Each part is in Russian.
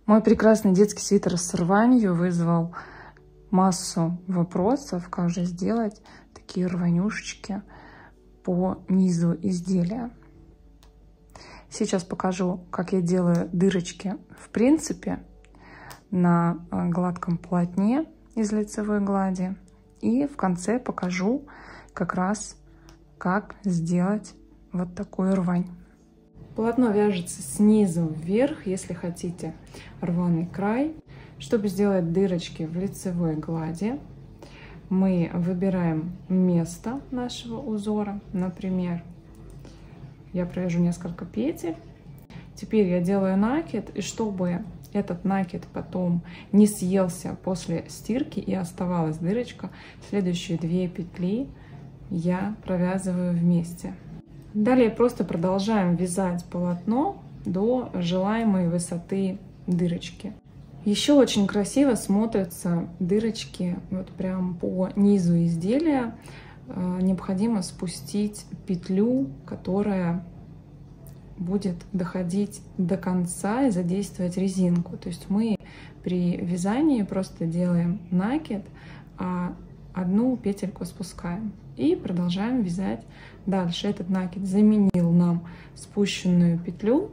Мой прекрасный детский свитер с рванью вызвал массу вопросов, как же сделать такие рванюшечки по низу изделия. Сейчас покажу, как я делаю дырочки в принципе на гладком полотне из лицевой глади. И в конце покажу как раз, как сделать вот такую рвань. Полотно вяжется снизу вверх, если хотите рваный край. Чтобы сделать дырочки в лицевой глади, мы выбираем место нашего узора. Например, я провяжу несколько петель. Теперь я делаю накид, и чтобы этот накид потом не съелся после стирки и оставалась дырочка, следующие 2 петли я провязываю вместе. Далее просто продолжаем вязать полотно до желаемой высоты дырочки. Еще очень красиво смотрятся дырочки вот прям по низу изделия. Необходимо спустить петлю, которая будет доходить до конца и задействовать резинку. То есть мы при вязании просто делаем накид, а одну петельку спускаем и продолжаем вязать дальше. Этот накид заменил нам спущенную петлю.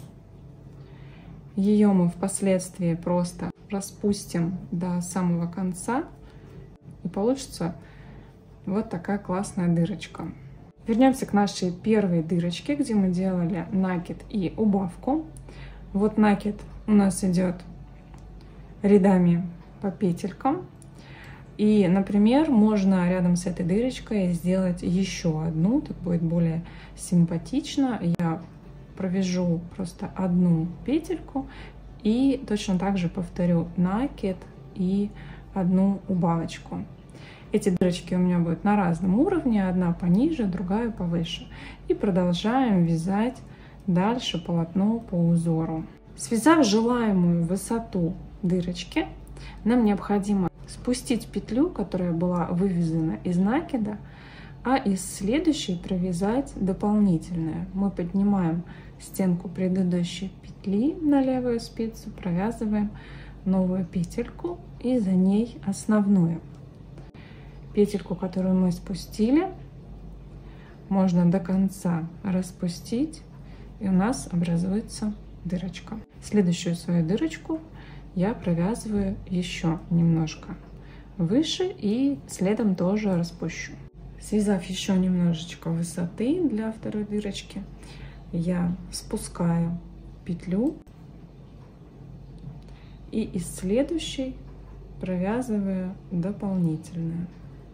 Ее мы впоследствии просто распустим до самого конца, и получится вот такая классная дырочка. Вернемся к нашей первой дырочке, где мы делали накид и убавку. Вот накид у нас идет рядами по петелькам. И, например, можно рядом с этой дырочкой сделать еще одну, так будет более симпатично. Я провяжу просто одну петельку и точно так же повторю накид и одну убавочку. Эти дырочки у меня будут на разном уровне, одна пониже, другая повыше. И продолжаем вязать дальше полотно по узору. Связав желаемую высоту дырочки, нам необходимо спустить петлю, которая была вывязана из накида, а из следующей провязать дополнительную. Мы поднимаем стенку предыдущей петли на левую спицу, провязываем новую петельку и за ней основную. Петельку, которую мы спустили, можно до конца распустить, и у нас образуется дырочка. Следующую свою дырочку я провязываю еще немножко выше и следом тоже распущу. Связав еще немножечко высоты для второй дырочки, я спускаю петлю и из следующей провязываю дополнительную.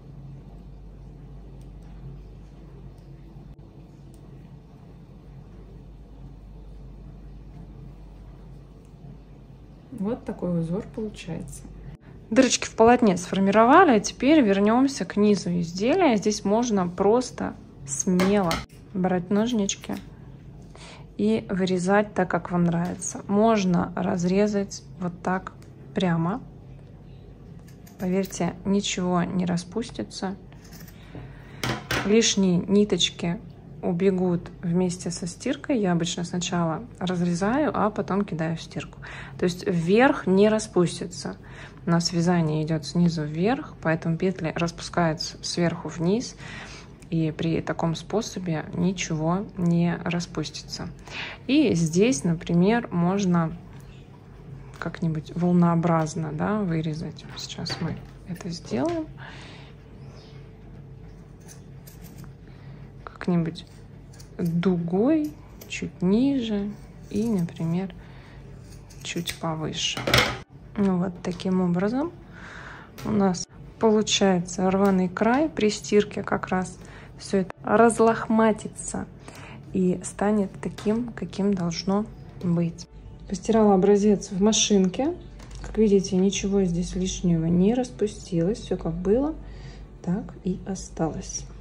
Вот такой узор получается. Дырочки в полотне сформировали, а теперь вернемся к низу изделия. Здесь можно просто смело брать ножнички и вырезать так, как вам нравится. Можно разрезать вот так прямо. Поверьте, ничего не распустится. Лишние ниточки убегут вместе со стиркой. Я обычно сначала разрезаю, а потом кидаю в стирку. То есть вверх не распустится. У нас вязание идет снизу вверх, поэтому петли распускаются сверху вниз. И при таком способе ничего не распустится. И здесь, например, можно как-нибудь волнообразно, да, вырезать. Сейчас мы это сделаем. Как-нибудь дугой, чуть ниже и, например, чуть повыше. Ну, вот таким образом у нас получается рваный край. При стирке как раз все это разлохматится и станет таким, каким должно быть. Постирала образец в машинке. Как видите, ничего здесь лишнего не распустилось. Все как было, так и осталось.